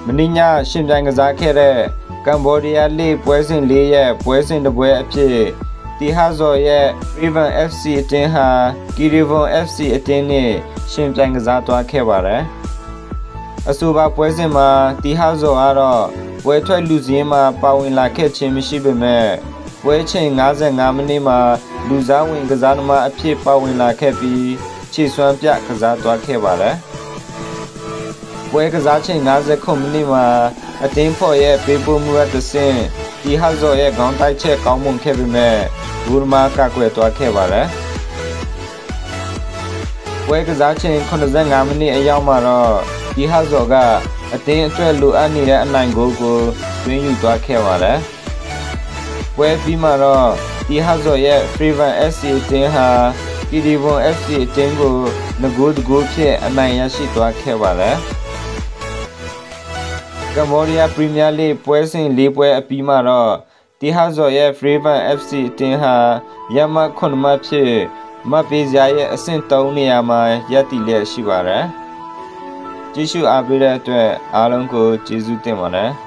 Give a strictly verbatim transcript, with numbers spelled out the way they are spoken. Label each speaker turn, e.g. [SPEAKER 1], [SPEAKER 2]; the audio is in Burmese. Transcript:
[SPEAKER 1] မင်းညာရှင်ပြိုင်ကစားခဲ့တဲ့ကမ်ဘောဒီးယားလိပွဲစဉ်လေးရဲ့ပွဲစဉ်တစ်ပွဲအဖြစ်တီဟာဇော်ရဲ့ Riven เอฟ ซี အတင်းဟာ Kirivon เอฟ ซี အတင်းနဲ့ရှင်ပြိုင်ကစားသွားခဲ့ပါတယ်အဆိုပါပွဲစဉ်မှာတီဟာဇော်ကတော့ပွဲထွက်လူစည်းမှာပါဝင်လာခဲ့ခြင်းမရှိပေမဲ့ပွဲချိန်၅၅မိနစ်မှာလူစားဝင်ကစားသမားအဖြစ်ပါဝင်လာခဲ့ပြီးခြေစွမ်းပြကစားသွားခဲ့ပါတယ်ပွဲကစားချိန်၅၉မိနစ်မှာအတင်းဖော်ရဲ့ပေးပို့မှုအသင်းတီဟာဇော်ရဲ့ခေါင်းတိုက်ချက်ကောင်းမွန်ခဲ့ပေမဲ့ဂူရမာကကွယ်သွားခဲ့ပါတယ်ပွဲကစားချိန်၈၅မိနစ်အရောက်မှာတော့တီဟာဇော်ကအတင်းအတွက်လိုအပ်နေတဲ့အနိုင်ဂိုးကိုတွင်းယူသွားခဲ့ပါတယ်ပွဲပြီးမှာတော့တီဟာဇော်ရဲ့ Riven เอฟ ซี အတင်းဟာ Kirivon เอฟ ซี အတင်းကိုငဂိုးတကူဖြင့်အနိုင်ရရှိသွားခဲ့ပါတယ်ကမ်ဘောဒီးယားပရီးမီးယားလိပွဲစဉ်၄ပွဲအပြီးမှာတော့တီဟာဇော်ရဲ့ Riven เอฟ ซี အတင်းဟာရမှတ်ခုနှစ်မှတ်ဖြင့်မတ်ပေးစရာရဲ့အဆင့်၃နေရာမှာရပ်တည်လျက်ရှိပါတယ်ကြည့်ရှုအားပေးတဲ့အတွက်အားလုံးကိုကျေးဇူးတင်ပါတယ်